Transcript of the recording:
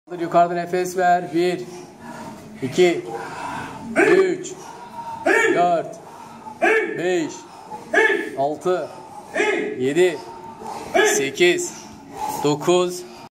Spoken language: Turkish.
Yukarıda nefes ver. 1 2 3 4 5 6 7 8 9